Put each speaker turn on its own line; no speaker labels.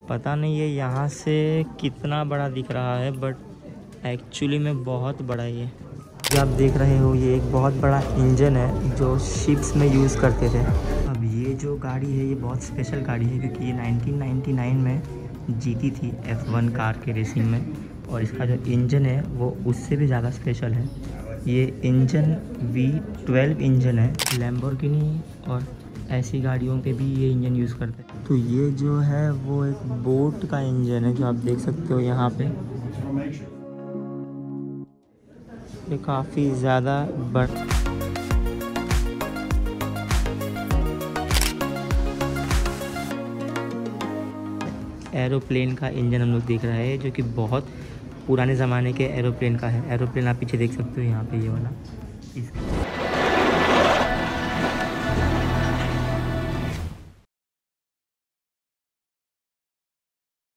पता नहीं ये यहाँ से कितना बड़ा दिख रहा है, बट एक्चुअली में बहुत बड़ा है ये। जो आप देख रहे हो ये एक बहुत बड़ा इंजन है जो शिप्स में यूज़ करते थे। अब ये जो गाड़ी है ये बहुत स्पेशल गाड़ी है क्योंकि ये 1999 में जीती थी F1 कार के रेसिंग में, और इसका जो इंजन है वो उससे भी ज़्यादा स्पेशल है। ये इंजन V12 इंजन है। लैम्बोर्गिनी और ऐसी गाड़ियों पे भी ये इंजन यूज़ करते हैं। तो ये जो है वो एक बोट का इंजन है जो आप देख सकते हो यहाँ पे। ये काफ़ी ज़्यादा बड़ा एरोप्लेन का इंजन हम लोग देख रहे हैं, जो कि बहुत पुराने ज़माने के एरोप्लेन का है। एरोप्लेन आप पीछे देख सकते हो यहाँ पे, ये वाला।